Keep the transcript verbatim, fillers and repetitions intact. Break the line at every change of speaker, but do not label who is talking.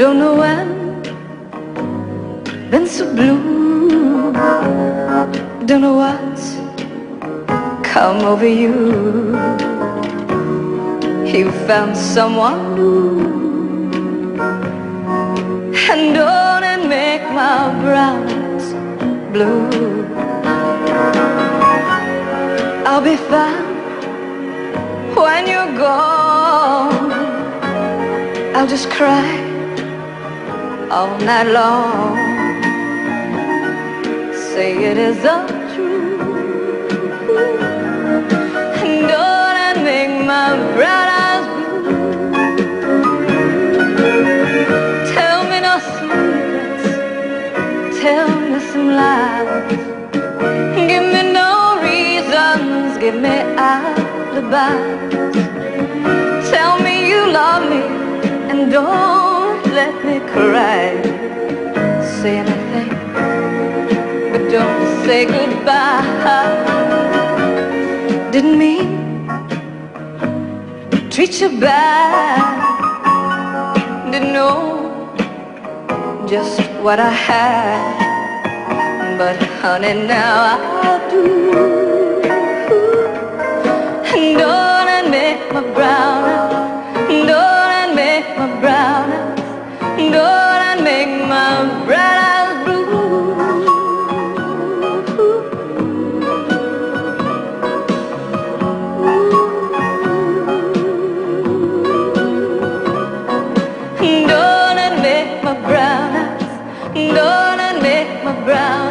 don't know when, been so blue. Don't know what's come over you. You found someone new, and don't it make my brown eyes blue. I'll be fine when you're gone. I'll just cry all night long. Say it is untrue, and don't it make my brown eyes blue. Tell me no secrets, tell me some lies. Give me no reasons, give me alibis. Tell me you love me and don't let me cry. Say anything, but don't say goodbye. Didn't mean to treat you bad. Didn't know just what I had, but honey, now I do. And don't it make my brown eyes, don't it make my brown eyes, don't it make my brown eyes blue. Don't it make my brown eyes, don't it make my brown